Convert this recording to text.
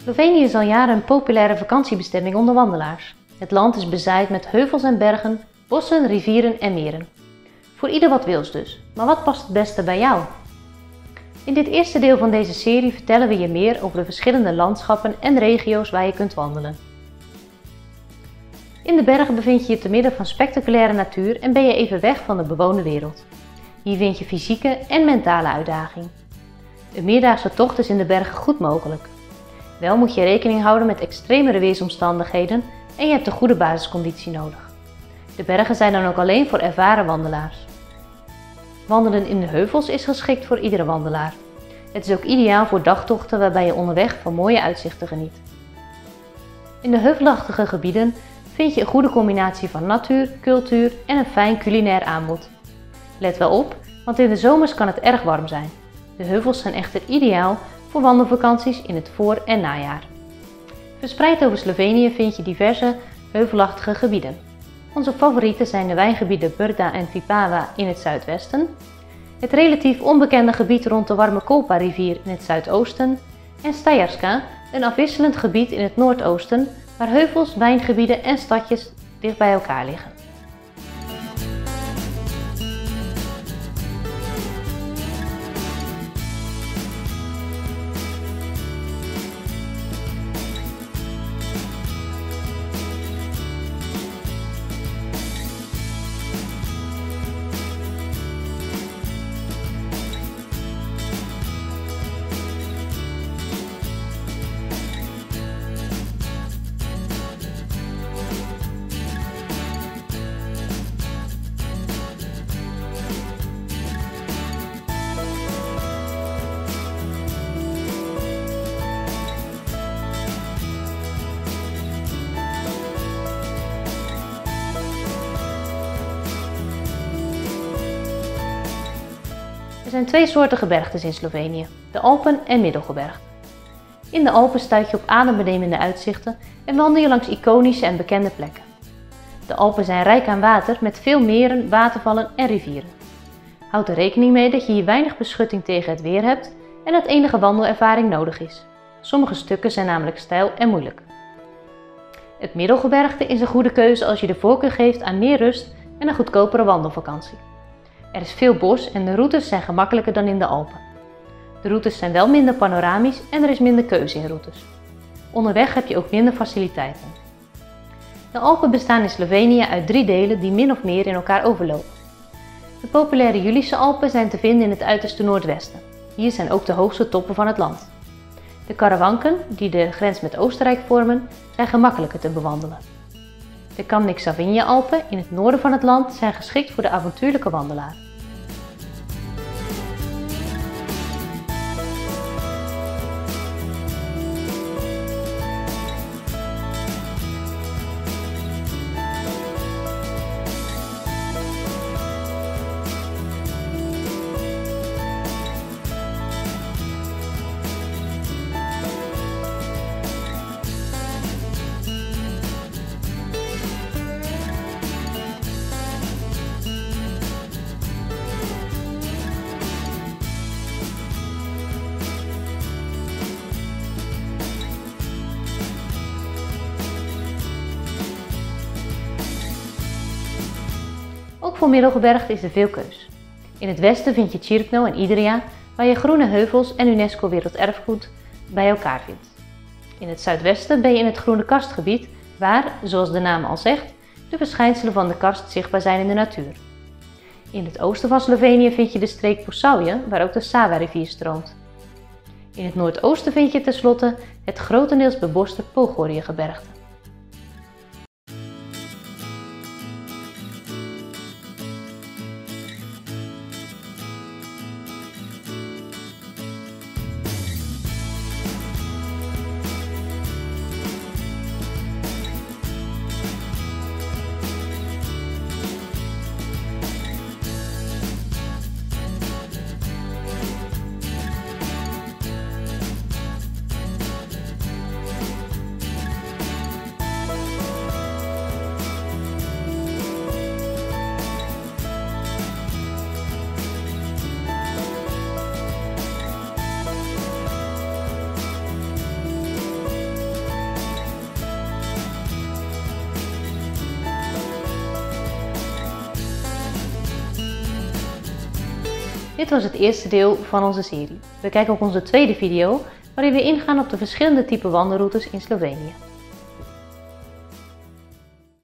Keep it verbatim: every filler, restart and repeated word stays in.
Slovenië is al jaren een populaire vakantiebestemming onder wandelaars. Het land is bezaaid met heuvels en bergen, bossen, rivieren en meren. Voor ieder wat wils dus, maar wat past het beste bij jou? In dit eerste deel van deze serie vertellen we je meer over de verschillende landschappen en regio's waar je kunt wandelen. In de bergen bevind je je te midden van spectaculaire natuur en ben je even weg van de bewoonde wereld. Hier vind je fysieke en mentale uitdaging. Een meerdaagse tocht is in de bergen goed mogelijk. Wel moet je rekening houden met extremere weersomstandigheden en je hebt een goede basisconditie nodig. De bergen zijn dan ook alleen voor ervaren wandelaars. Wandelen in de heuvels is geschikt voor iedere wandelaar. Het is ook ideaal voor dagtochten waarbij je onderweg van mooie uitzichten geniet. In de heuvelachtige gebieden vind je een goede combinatie van natuur, cultuur en een fijn culinair aanbod. Let wel op, want in de zomers kan het erg warm zijn. De heuvels zijn echter ideaal voor wandelvakanties in het voor- en najaar. Verspreid over Slovenië vind je diverse heuvelachtige gebieden. Onze favorieten zijn de wijngebieden Brda en Vipava in het zuidwesten, het relatief onbekende gebied rond de warme Kolpa-rivier in het zuidoosten en Stajarska, een afwisselend gebied in het noordoosten waar heuvels, wijngebieden en stadjes dicht bij elkaar liggen. Er zijn twee soorten gebergtes in Slovenië, de Alpen en Middelgebergte. In de Alpen stuit je op adembenemende uitzichten en wandel je langs iconische en bekende plekken. De Alpen zijn rijk aan water met veel meren, watervallen en rivieren. Houd er rekening mee dat je hier weinig beschutting tegen het weer hebt en dat enige wandelervaring nodig is. Sommige stukken zijn namelijk steil en moeilijk. Het Middelgebergte is een goede keuze als je de voorkeur geeft aan meer rust en een goedkopere wandelvakantie. Er is veel bos en de routes zijn gemakkelijker dan in de Alpen. De routes zijn wel minder panoramisch en er is minder keuze in routes. Onderweg heb je ook minder faciliteiten. De Alpen bestaan in Slovenië uit drie delen die min of meer in elkaar overlopen. De populaire Julische Alpen zijn te vinden in het uiterste noordwesten. Hier zijn ook de hoogste toppen van het land. De Karawanken, die de grens met Oostenrijk vormen, zijn gemakkelijker te bewandelen. De Kamnik-Savinja-Alpen in het noorden van het land zijn geschikt voor de avontuurlijke wandelaar. Ook voor Middelgebergte is er veel keus. In het westen vind je Cirkno en Idrija, waar je groene heuvels en UNESCO Werelderfgoed bij elkaar vindt. In het zuidwesten ben je in het groene karstgebied, waar, zoals de naam al zegt, de verschijnselen van de karst zichtbaar zijn in de natuur. In het oosten van Slovenië vind je de streek Posavje, waar ook de Sava-rivier stroomt. In het noordoosten vind je tenslotte het grotendeels beboste Pohorje-gebergte. Dit was het eerste deel van onze serie. We kijken op onze tweede video, waarin we ingaan op de verschillende type wandelroutes in Slovenië.